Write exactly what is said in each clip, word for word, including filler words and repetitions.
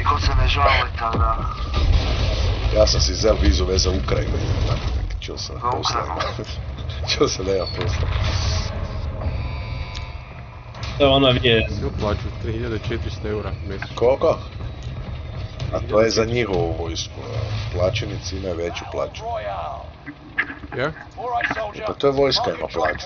niko se ne žali tada. Ja sam si zel vizu vezao Ukrajinu. Čuo sam na posla. Čuo sam da ima posla. To je ona gdje... Svi plaću tri hiljade četiristo eura mjesečno. Koliko? A to je za njihovu vojsku. Plaćenici imaju veću plaću. Ja? Pa to je vojska ima plaću.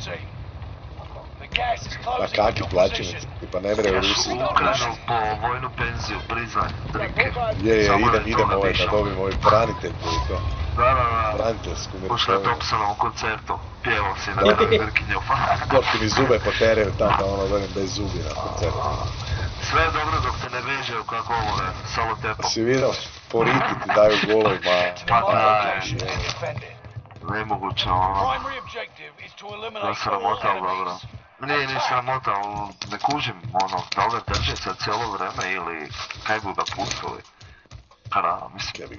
A kakvi plaćenici? Pa ne mre u Rusiji. Ukrajinu po vojnu penziju, priznaj, drinke. Je, je, idem, idem ovaj da dobim ovaj branitelj koji to. Da, da, da. Braniteljsku mirovinu. Ušli na Thompsonovom koncertu, pjevao si na Grkinju. Dok ti mi zube poteraju tam da ono dođem bez zubi na koncertu. Sve je dobro dok te ne vežeju kako ovo je, salo tepom. Si vidio, po riti ti daju goloj, ma... Ma daj, nemoguće ono. Da sramota, ali dobro. Nije ni sramota, ali ne kužim ono, da li ga drže sad cijelo vreme ili kaj bu ga pustili. Kada, mislim...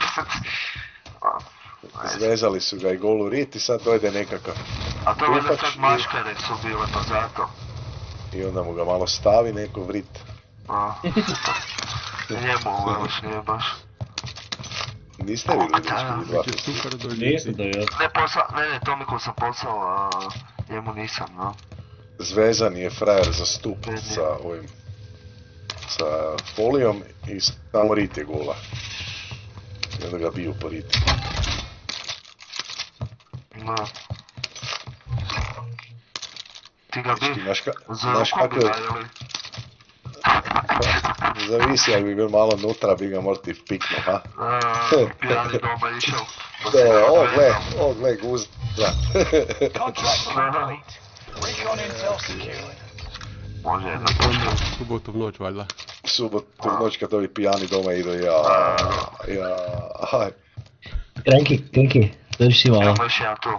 Zvezali su ga i golu rit i sad dojde nekakav... A to je sad maškare su bile, pa zato. I onda mu ga malo stavi neko vrit. A, njemu veliš nije baš. Niste vidjeli dečki dva puta? Nisam da je. Ne, posla, ne, ne, Tomiku sam poslao, a njemu nisam, no. Zvezan je frajer za stup sa ovim... sa folijom i samo rit je gola. I onda ga biju po riti. No. Ti ga bi za rukom bi dajeli. Zavisi, ako bi bil malo nutra, bi ga morati pikno, ha? Pijani doma išel. Da, o, gle, o, gle, guzda. Može jedna točka. Subotu v noć, valjda. Subotu v noć kad ovi pijani doma idu, ja, ja, aj. Krenki, Krenki, dođi si malo. Imamo još jedan tu.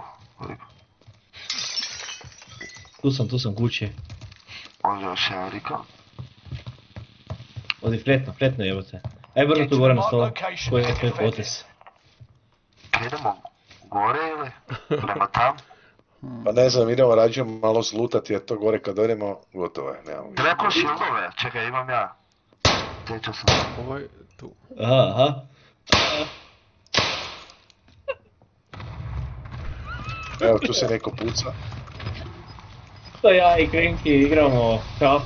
Tu sam, tu sam kući. Može još jedan Rika. Odi fletno, fletno jebote. Aj brzo tu gore na stolu, koji je tvoj potes. Idemo gore ili? Prema tam? Pa ne znam, idemo rađe malo zlutati, jer to gore kad dođemo, gotovo je, nemamo. Rekao shieldove, čekaj, imam ja. Sjećao sam. Ovaj, tu. Aha, aha. Evo, tu se neko puca. To ja i Krenki igramo šap.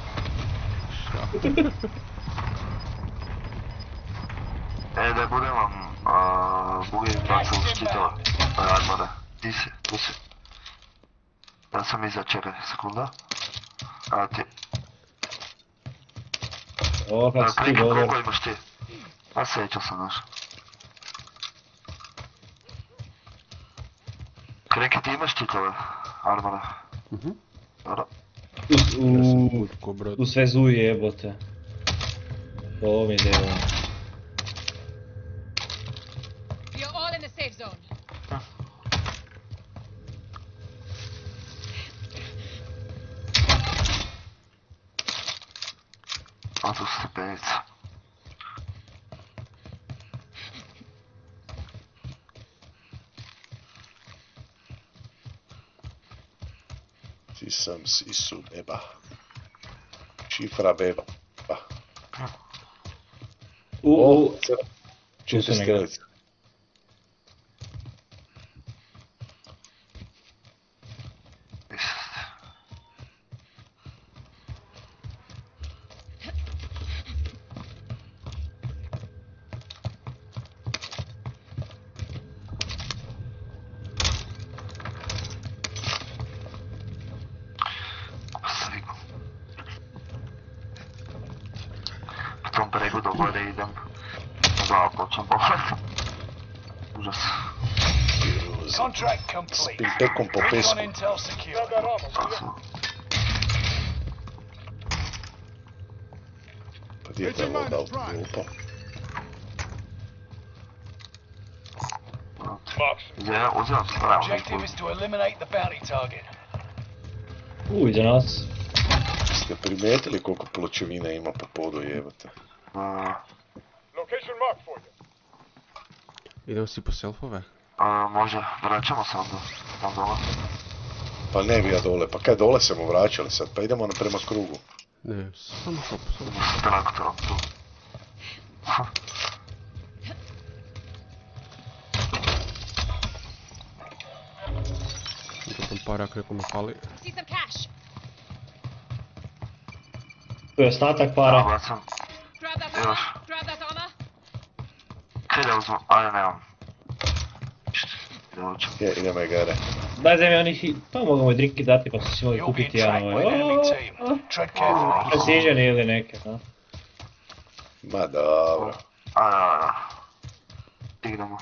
E, da budem vam, bugi bacao štitova, armore. Di si, tu si. Ja sam iza, čekaj, sekunda. A ti. O, kako si ti Krenki, dobro. koliko imaš ti? A sjećao sam naš. Krenki, ti imaš štitove, armore? Mhm. Dobro. Tu sve zuje jebote. Ovo mi je devo. A tu su stepenice. Ti sam sisu neba. Šifra beba. Uuu. Čuti strelice. S pimpekom po pesku. Pa gdje je ta voda glupa? Ja, uzimam spravo. Uj, iza nas. Ste primijetili koliko pločevina ima po podu jebate? Idemo si po selfove? A, može, vraćamo se onda, tam dole. Pa ne bi ja dole, pa kaj dole smo vraćali sad, pa idemo prema krugu. Ne, samo šop, samo S traktorom tu. Mitä ton parak joku me pali? See some cash. Tu je ostatak para. Ja bacam, Grab that Još. armor. Grab that armor. kaj da uzmem, ajde nemam. Dođem. Je, idemo igare. Daj zemlje onih i... Pa mogamo i drinki dati pa su si mogli You'll be kupiti jedan tracked by ovaj... an enemy team. Tread carefully. Precision ili neke, no. Ma dobro. Ajde, ajde. Igramo.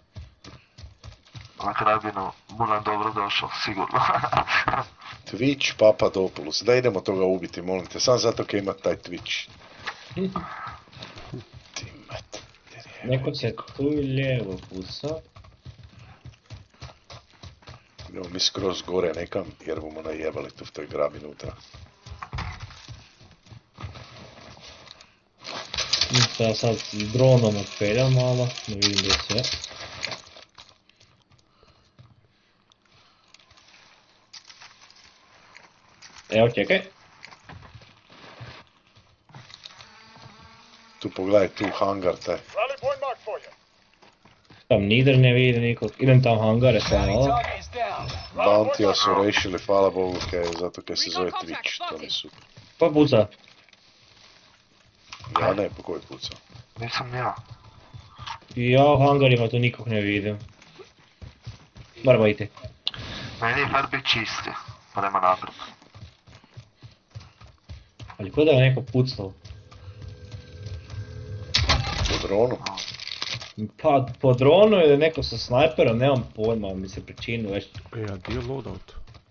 Na kraju bi nam budem dobro došao, sigurno. Twitch, Papadopoulos. Da idemo toga ubiti, molim te. Sam zato kaj ima taj Twitch. Ti mat. Neko se tu lijevo puca. Idemo mi skroz gore nekam, jer bomo najebali tu v toj grabi nutra. Ja sad s dronom otpeljam malo, ne vidim gdje sve. Evo, čekaj. Tu pogledaj, tu hangar taj. Tam nider ne vidim nikog. Idem tam hangare sve Enemy malo. target is down. Bountija su rešili, hvala Bogu, kaj, zato kaj se zove Twitch, to mi su. Ko puca? Ja ne, po koji pucao. Nisam ja. Ja u hangarima tu nikog ne vidim. Moramo iti. Meni je bar bit čisti, prema naprijed. Ali ko da je neko pucao? Po dronu. Pa po dronu ili neko sa snajperom, nemam pojma, mi se pričinu već. E, a di je loadout?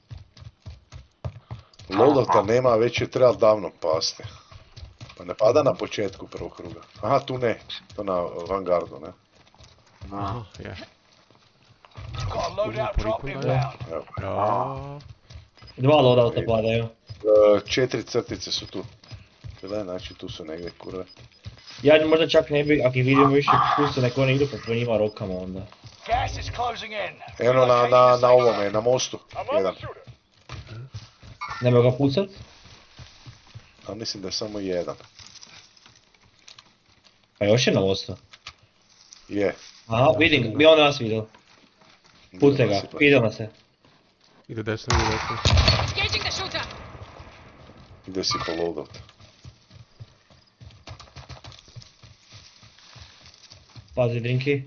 Loadouta nema, već je trebalo davno pasti. Pa ne pada na početku prvog kruga. Aha, tu ne, to na Vanguardu, ne? Aha, je. Got a loadout drop inbound. Evo. Ja. Dva loadouta padaju. E, četiri crtice su tu. Gledaj, znači tu su negdje, kurve. Ja možda čak ne bi, ako ih vidimo više puste, neko oni idu po njima rokama onda. Gas is closing in. Eno na, na, na ovome, na mostu, jedan. Nema ga pucat? A mislim da je samo jedan. Pa još je na mostu. Je. Aha, vidim ga, bi on nas vidio. Pucaj ga, ide na se. Ide desno, ide desno. Engaging the shooter. Ide si po loadout. Pazi drinki.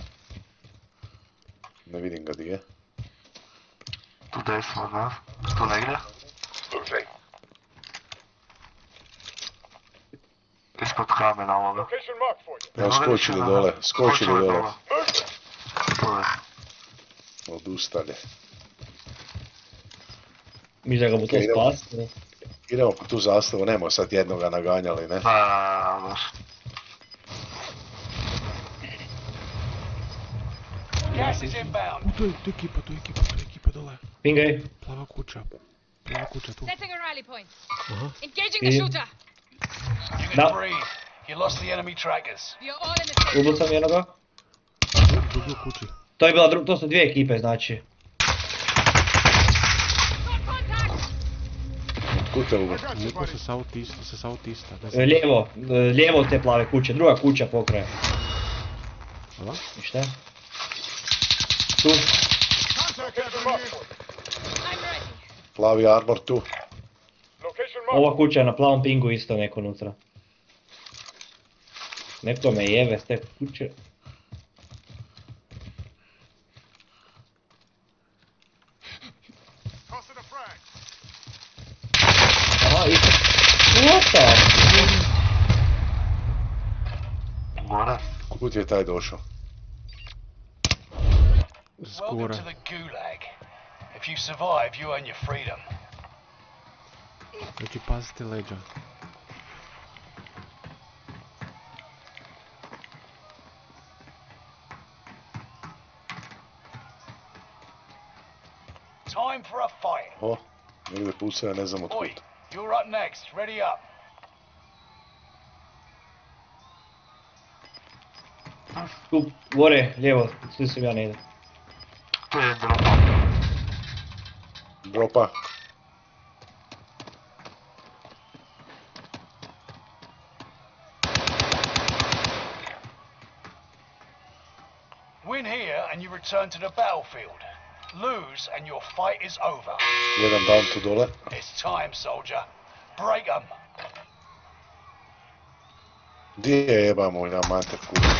Ne vidim ga di je. Tu desno od nas, tu negdje. Ispod kamena ovoga. Evo skočili dole, skočili dole. Tu je. Odustali. Mi da ga bu to Okej, idemo. spasiti. Idemo po tu zastavu, nemo sad jednoga naganjali, ne? Pa, baš. Gas is inbound. U, to je, to je ekipa, to je ekipa, to je ekipa dole. Pingaj. Plava kuća. Plava kuća tu. Setting a rally point. Aha. Engaging the Yeah. shooter. You can No. breathe. You lost the enemy trackers. You're all in the same. Ubio sam jednoga. Drugi u kući. To je bila dru... to su dvije ekipe znači. Got contact. Kud te ugo? Neko sa southeasta, sa southeasta. Ne znam. E, Lijevo, e, lijevo od te plave kuće, druga kuća pokraja. Hvala? I šta? Tu. I'm ready. Plavi armor tu. Ova kuća je na plavom pingu isto neko unutra. Neko me jebe s te kuće. Aha, isto. What the? Gore. Kud je taj došao? Welcome Skora. to the gulag. If you survive, you earn your freedom. Znači pazite leđa. Time for a fight. O, negdje puca, ja ne znam Oi, otkud. you're up next. Ready up. Tu, gore, lijevo, tu sam ja ne idem. Tu je drop. Dropa. Win here and you return to the battlefield. Lose and your fight is over. Jedan down tu dole. It's time, soldier. Break 'em. Gdje je jeba moj na mater kuda? Well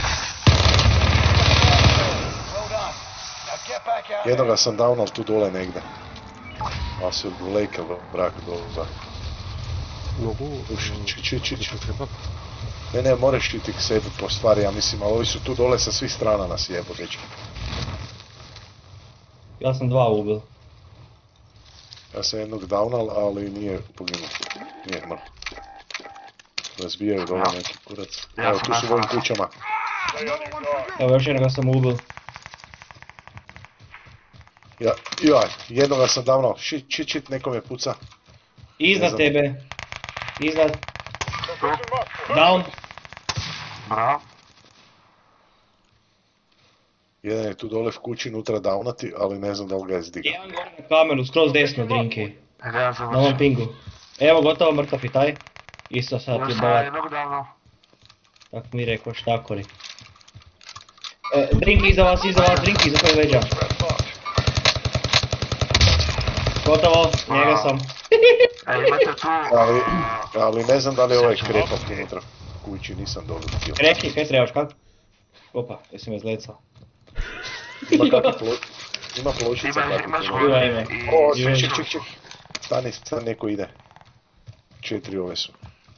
done. Now get back out Jednoga there. sam downal tu dole negdje. A se odvleke vrak dole. Mogu... Uši, či, či, či, či. Treba? Ne, ne, moraš iti k sebi po stvari, ja mislim, ali ovi su tu dole sa svih strana nas jebo, dečki. Ja sam dva ubil. Ja sam jednog downal, ali nije poginuo. Nije mrtv. Razbijaju dole neki kurac. Evo, tu su u ovim kućama. Evo još jednoga sam ubil. Ja, joj, jednoga sam downal. Shit, shit, shit, neko me puca. Iznad tebe. Iznad. Down. Bravo. Jedan je tu dole v kući, nutra downati, ali ne znam da li ga je zdigao. Jedan gore na kamenu, skroz desno, Drinki. Ja Na ovom završim. pingu. Evo, gotovo mrtav i taj. Isto sad Još je sam dolar. jednog davno. Tako mi rekao štakori. E, Drinki iza vas, iza vas, Drinki iza tvojeg leđa. Gotovo, njega sam. E, imate tu... Ali, ali ne znam da li je ovaj krepak unutra u kući, nisam dobro htio. Kreki, kaj trebaš, kak? Opa, jesi me zlecao. Ima kakve plo... Ima pločica Ima, kakve. imaš Ima, ima. i... O, Ima. ček, ček, ček. Stani, stani, neko ide. Četiri ove su.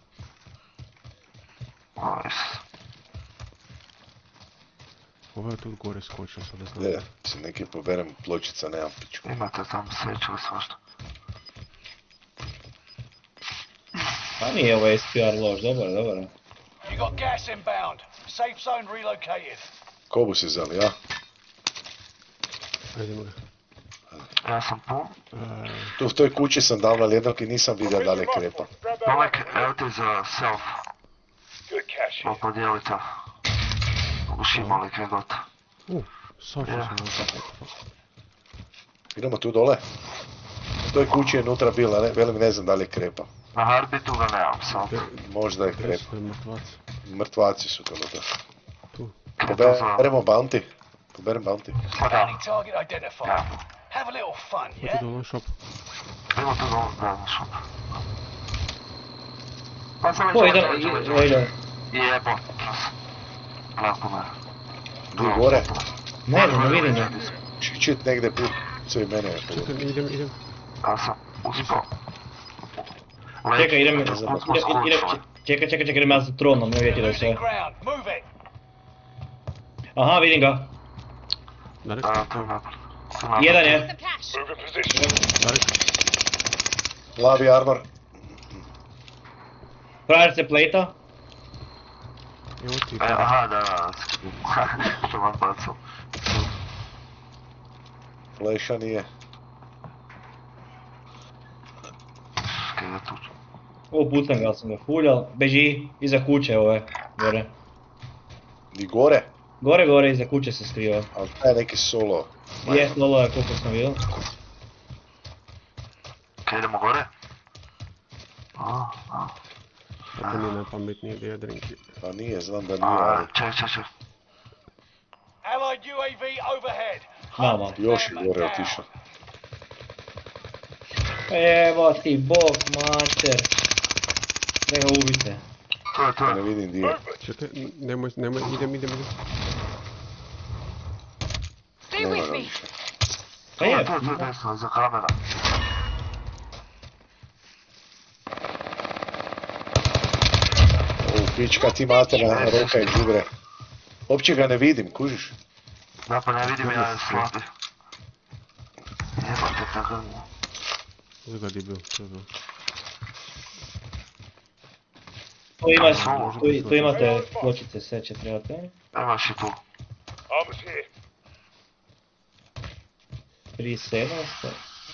Nice. Ovo je tu gore skočio, sad ne znam. Ne, si neki poberem pločica, nemam pičku. Imate tamo sveću svašta. Pa nije ovo S P R loš, dobar, dobar. You got gas inbound. Safe zone relocated. Kobu si zali, ja? Idemo ga. Ja sam pun. E, Tu u toj kući sam downal jednog i nisam vidio da li je krepa. Tomek, evo ti za self. Pa podijelite. Uši imali kaj god. U, Saša Ja. sam nam tako. Idemo tu dole. U toj kući je nutra bila, ne, velim ne znam da li je krepa. Na Harbitu ga nemam sam. Možda je Gdje krepa. su te mrtvaci? Mrtvaci su to nutra. Tu. Poberemo bounty. Poberem bounty. Pa da. Bounty target identified. Ja. Have a little fun, Oti yeah? dole shop. Idemo tu dole, da, na šup. Pa sam već O, ide, ovaj, ovaj, ide, ovaj. ide. Jebo. Lako me. Tu gore. Ne znam, ne vidim ga. Čit, čit, negdje pucaju mene. je pogodio. Čekaj, idem, idem. Ja sam uspio. Čekaj, idem, idem, Smo idem, skočili. čekaj, čekaj, čekaj, idem ja sa tronom, ne vidjeti da Losing se... ground. Move it. Aha, vidim ga. Darek, Da, tu je napad. Tu napad. Jedan Some je. cash. Darek. Plavi armor. Frajer se plejta. Evo ti. E, aha, da, da. Što vam bacao. Fleša nije. Kaj je tu? O, pucam ga, sam ga fuljal. Beži, iza kuće ove, gore. Ni gore. Gore, gore, iza kuće se skriva. Ali taj je neki solo. Je, lolo je koliko sam vidio. Kaj idemo gore? A, a. Tako nije najpametnije gdje je Drinki. Pa nije, znam da nije, A, ali ček, ček, ček. Allied U A V overhead. Mama. Hunt još je them gore down. otišao. Evo ti, bog, mater. Ne ga ubite. Tu je, tu Ne je. vidim di je. Čekaj, n- nemoj, nemoj, idem, idem, idem. Stay Nema with ga me. više. Tu Pa je, je, tu je, tu je desno, iza kamera. O, pička ti materna roka i džubre. Uopće ga ne vidim, kužiš? Da, pa ne vidim, ja je slabi. Jebate tako. Uzeo ga di bio, to je bilo. tu, ima, Može tu, tu imate pločice, sve će trebati. Imaš i tu. tri sedamsto.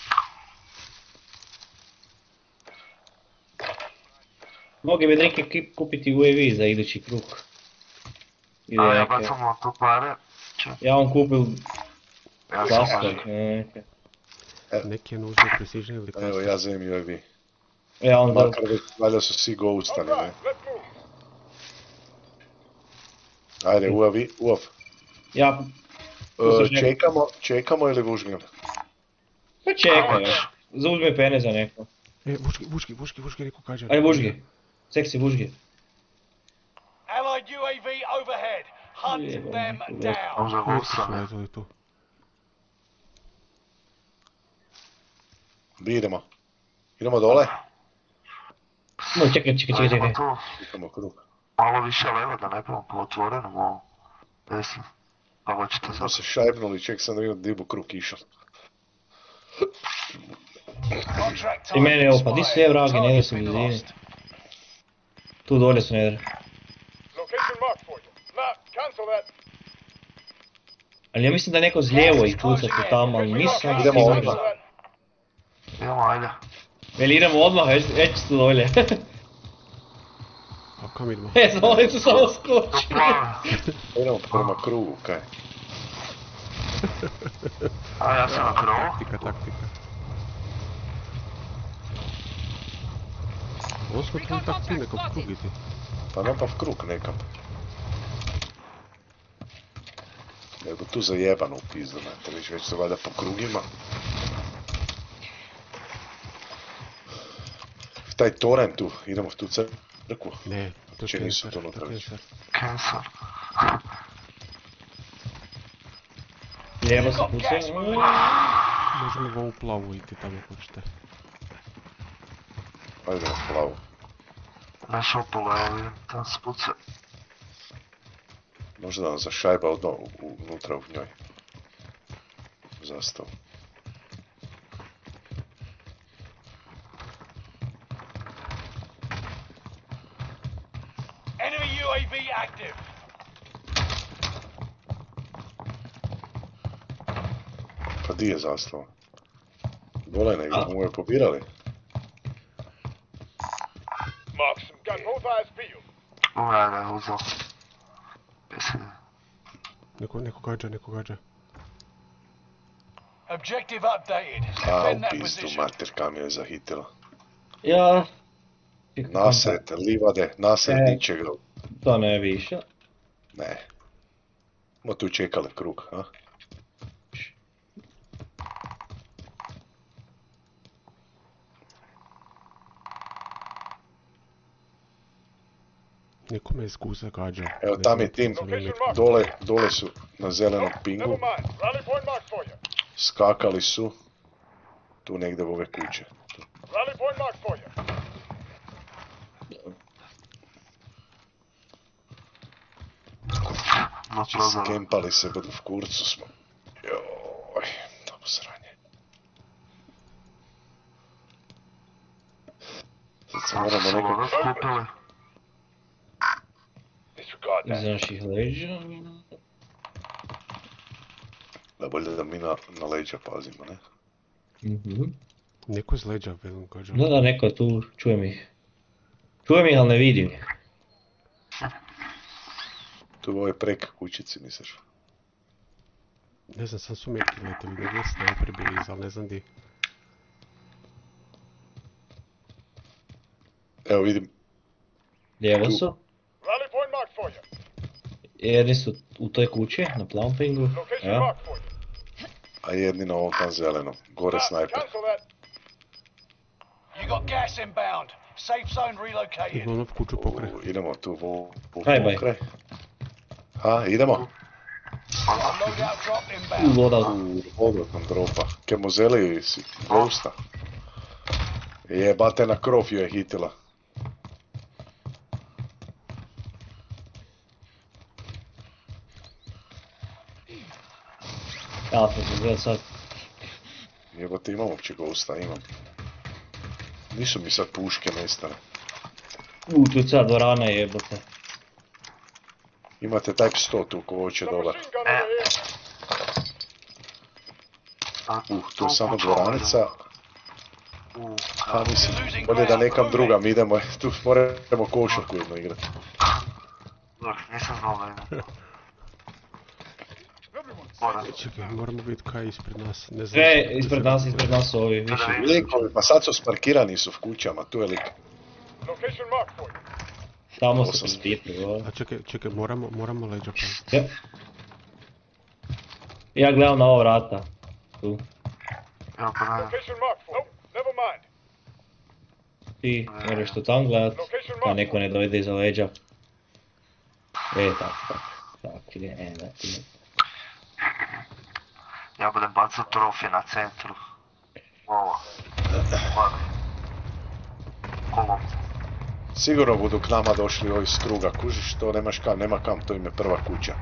Mogli bi neki kupiti U A V za idući krug. Ide A ja neke. bacam vam tu pare. Ček, Ja vam kupil ja sam zastav. baš. neke. Neki je nužno precision ili Evo, ja zem U A V. Ja onda... Makar već, valjda su svi ghostani, ne? Ajde, U A V, U A V. Ja E, čekamo, čekamo ili vužgam? Pa čekaj, zauzmi pene za neko. E, vuški, vuški, vuški, vuški, neko kaže. Ajde vužgi. Seksi vužgi. Allied U A V overhead. Hunt Jebam, them neko down. Možda Neko gusa, su ne? letali tu. Bi idemo. Idemo dole. No, čekaj, čekaj, čekaj, čekaj. Tu, Idemo krug. malo više leva da ne pamo po otvorenom ovom. Desno. Pa hoćete Smo sad. se šajbnuli, ček sam da vidim di bu krug išao. Contract I time meni ovo, pa di su sve expired. vragi, ne Target's su been blizini. lost. Tu dolje su nedre. Location marked for you. Nah, cancel that. Ali ja mislim da neko zlijevo ih puca tu tamo, ali nisam Idemo siguran. odmah. Idemo, ajde. Veli idemo odmah, već, već su dolje. A kam idemo? E, znam, oni su samo skočili. Plave. Idemo prema krugu, kaj. A ja sam na krovu. Taktika, taktika. Ovo smo tu tak tu nekom krugiti. Pa ne pa v krug nekam. Nego tu zajebano u pizdu, ne, to viš već se valjda po krugima. Taj toren tu, idemo v tu crkvu. Ne, to je Če nisu cancer, to to unutra je već. cancer. Cancer. Lijevo se Got puca. gas moving. Možemo u ovu plavu iti tamo ako ćete. Ajde na plavu. Na šopulu, evo vidim, tam se puca. Možda nam zašajba odno u- unutra u njoj. Zastavu. Enemy U A V active. Pa di je zastava? Dole negdje, mu je pobirali. Mark some gun. Both eyes peeled. Ovo ja ga je uzao. Mislim. Neko, neko gađa, neko gađa. Objective updated. A, Defend u that pizdu, position. mater, kam je zahitila. Ja... Nased, livade, nased E. ničega. To ne bi išao. Ne. Mo tu čekali krug, a? Neko me iz guza gađa. Evo, Ne tam znam, je tim. sam limit. Dole, dole su na zelenom Never pingu. mind. Rally point marked for you. Skakali su. Tu negdje u ove kuće. Rally point marked for you. Na prozoru. Skempali se, god v kurcu smo. Joj, tamo sranje. Sad se moramo Su nekako... ovo skupili. Disregard Iz that. naših leđa. Da bolje da mi na, na leđa pazimo, ne? Mhm. Neko iz leđa, velim, gađa. Da, da, neko je tu, čujem ih. Čujem ih, ali ne vidim ih. Tu u ovoj prek kućici, misliš? Ne znam, sam su metki letili, negdje je sniper bili iz, ali ne znam di. Evo vidim, Lijevo Tu. su. Rally point marked for you. Jedni su u toj kući, na plumpingu. Location Ja. marked for you. a jedni na ovom tam zelenom. Gore Nah, snajper. cancel that. You got gas inbound. Safe zone relocated. Idemo ono v kuću pokre. U, idemo tu u, u Kaj, baj? pokraj. Ha, idemo. Loadout drop U inbound. voda. U vodu nam dropa. Kemozeli si, ghosta. Jebate, na krov ju je hitila. Ja sam se gledao sad. Jebate, imam uopće ghosta, imam. Nisu mi sad puške nestane. U, tu je cijela dvorana jebote. Imate Type sto tu ko hoće The dobar. machine gun over here. Uh, tu je samo dvoranica. U, Ha, mislim, bolje da nekam drugam idemo, tu moramo košarku jedno igrati. dobro, nisam znao da ima. Moram. Čekaj, moramo vidjeti kaj je ispred nas. Ne znam. Sve ispred nas, ispred nas su ovi više. Likovi, pa sad su sparkirani su v kućama, tu je lik. Location marked for you. Tamo Osam. se pospitli, ovo. A čekaj, čekaj, moramo, moramo leđa pa. Ja. Ja gledam na ova vrata. Tu. Evo pa najem. Location marked for you. Never mind. Ti moraš to tam gledat, da neko ne dojde iza leđa. E, tako, tako. Tako, ide, e, da ti. Ja budem bacao trofije na centru. Ovo. Ovo. Kolom. Sigurno budu k nama došli ovi s kruga, kužiš, to nemaš kam, nema kam, to im je prva kuća.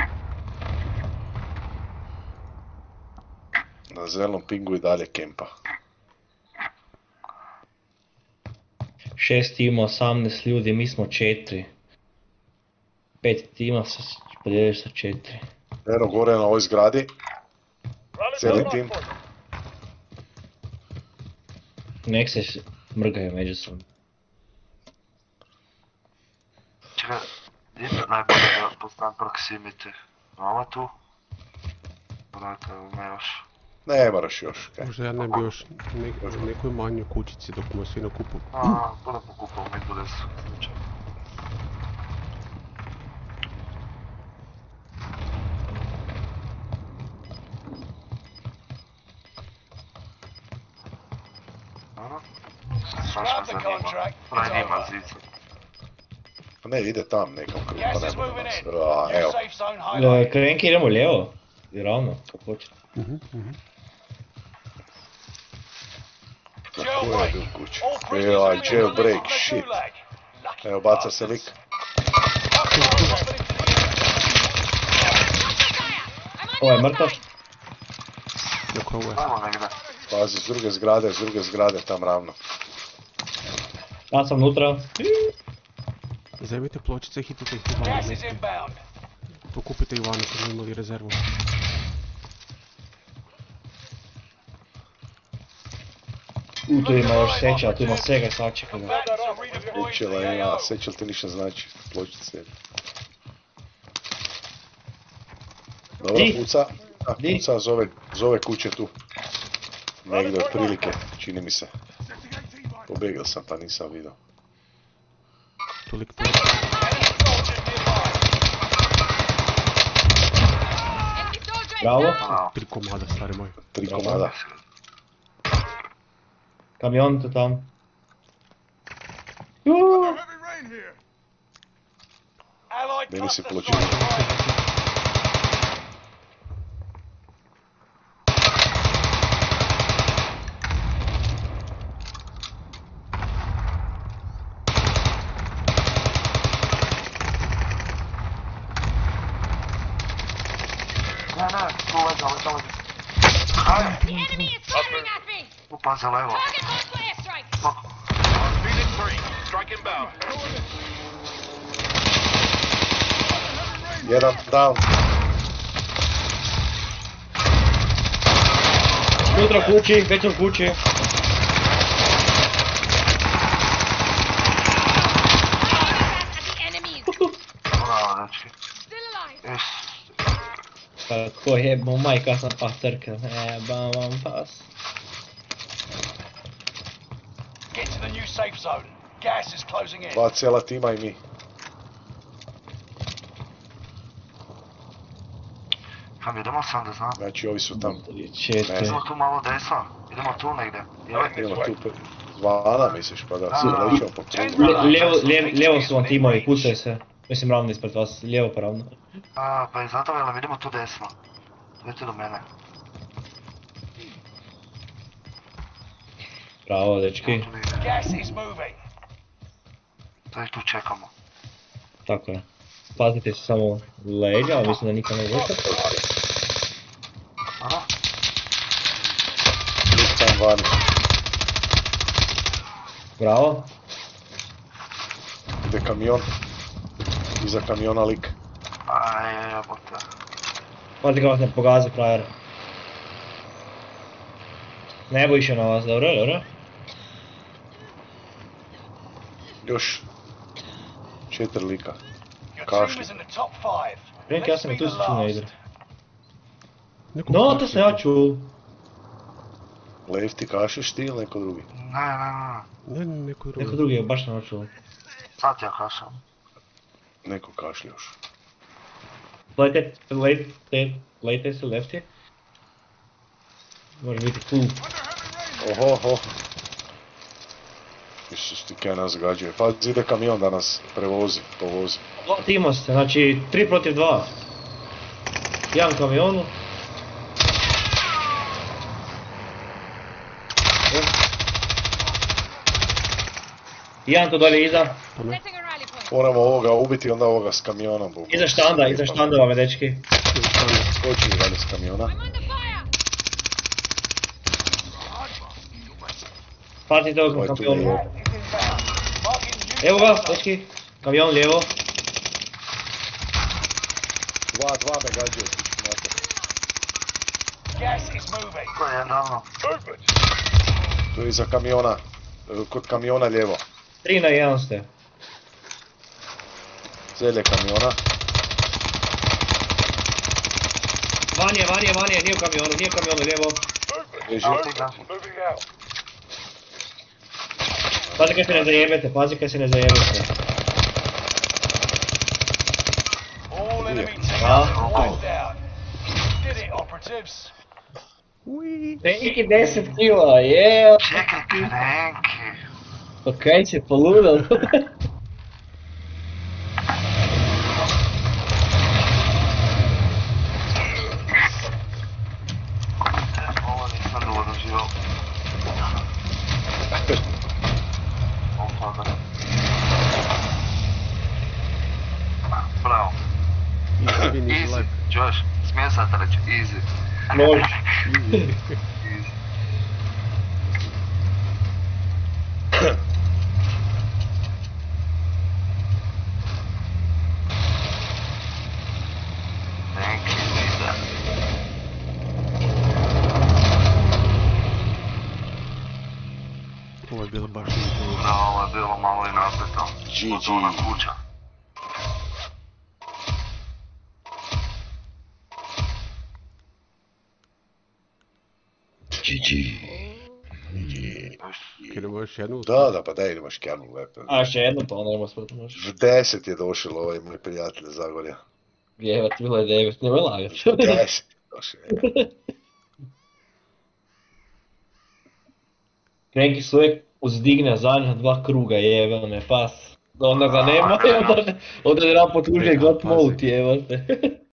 Na zelenom pingu i dalje kempa. Šest tima, osamnaest ljudi, mi smo četiri. Pet tima se podijeliš sa četiri. Eno, gore na ovoj zgradi, Rally cijeli point tim. marked for you. Nek se mrgaju međusobno. Čekaj, gdje je najbolje da postavim proximity? Ova tu? Vrata, ne još. Ne moraš još, kaj. Možda ja ne bi još u nekoj manjoj kućici dok smo svi na kupu. A, budem pokupao mi tu desu. Dobro. Strašno zanima. Pravi nima zica. Pa ne, ide tam nekom krugu, pa Gas ne is bude moving nas. in. A, New evo, safe zone E, highlighted. Krenki idemo lijevo. I ravno, kako hoće. Mhm, mhm. na koje je Jailbreak. bil kuć. All prisoners Evo, have been jailbreak, released from the shit. gulag. Lucky Evo, baca se lik. Ovo je mrtav. Dok ovo je. Ajmo negdje. Pazi, s druge zgrade, s druge zgrade, tam ravno. Ja sam unutra. Zemite pločice, hitite ih u vanu. Gas is inbound. Pokupite ih vanu kad smo imali rezervu. U, tu ima još seća, tu ima svega, sačeka ga. Combatants are redeployed to Učela the ima, A O. sećal ti ništa znači, pločice. Dobro, Di? puca. A, Di? puca, zove, zove kuće tu. Negdje otprilike, čini mi se. Pobegao sam pa nisam vidio. Toliko toliko. Enemy soldiers nearby. Bravo. Bravo. Tri komada, stari moj. Tri komada. Kamion tu tam. Heavy rain here. Allied Meni se cluster pločice. strike fired. Ne, ne, tu leđa, leđa, leđa. Ajde, The enemy is firing at me! upaze levo. Target lost for airstrike! Phoenix three. Strike inbound. Jedan down. Unutra kući, već u kući. At the enemies! Bravo, dečki. Still alive! Jes. Kako jebo majka sam pasterka, jebam vam pas. Get to the new safe zone. Gas is closing in. Dva cijela tima i mi. Kam idemo sam da znam. Znači ovi su tam. Četiri. Idemo tu malo desno. Idemo tu negdje. Jel? Idemo tu pe... Zvana misliš pa da se A. lećemo po krugu. Le- Lijevo, lijevo, lijevo su vam timovi, pucaju se. Mislim ravno ispred vas, lijevo pa ravno. A, pa i zato velim, idemo tu desno. Idete do mene. Bravo, dečki. Tu ide. Gas is moving. Da ih tu čekamo. Tako je. Pazite se samo leđa, ali mislim da nikad ne vuče. Aha. Lik tam vani. Bravo. Ide kamion. Iza kamiona lik. Aj, jebote. Pazi ga vas ne pogazi, frajer. Ne bojiše na vas, dobro, dobro. Još četiri lika. Your team Kašlju. is in the top five. Renki, ja Let's sam be i tu the se čuo ne last. igra. Neko No, to kašlje. sam ja čuo. LeftY kašeš ti ili neko drugi? Ne, ne, ne. Ne, ne, neko drugi. Neko drugi je baš sam čuo. Sad ja kašam. Neko kašlje još. Lejte, lejte, lejte se LeftY. Može biti cool. Oho, oho. Išćeš ti kaj nas gađuje. Pazi, ide kamion da nas prevozi, povozi. Dva tima ste, znači tri protiv dva. Jedan kamionu. Jedan tu dolje iza. Setting a rally point. Moramo ovoga ubiti, onda ovoga s kamionom. bu- Iza štanda, iza štandova me dečki. Skoči dalje s kamiona. I'm under fire. Pazite ovog Ovaj tu kamionu. je. Evo ga, dečki. Kamion lijevo. Dva, dva me gađuje. znate. Gas is moving. To je jedno. Movement. Tu je iza kamiona. e, Kod kamiona lijevo. Tri na jedan ste. Zelje kamiona. Van je, van je, van je, nije u kamionu, nije u kamionu lijevo. Movement. Beži. Movement. Moving out. Pazi kaj se ne zajebete, pazi kaj se ne zajebete. All enemy Ah. teams are wiped out. Did it, operatives. Neki deset kila, je. Čekaj, krenki. Pa kaj će poludal? Ovo nisam dovoljno živao. Ovo pada. Bravo. Easy, čuješ? Smijem sam te reći, easy. Može. Easy. Thank you, Lisa. Ovo je bilo baš nije. Da, ovo je bilo malo i napeto. G G. Ona kuća. G G. Krenemo još jednu. Da, da, pa daj idemo škjanu lepe. A još jednu pa onda idemo smrti može. V deset je došel ovaj moj prijatelj iz Zagorja. Jevat, bilo je devet, nemoj lagat. V deset je došel. Krenki se uvijek uzdigne zadnja dva kruga, jebe me pas. Onda ga nema i onda, onda je nam potuže got mode, jebate.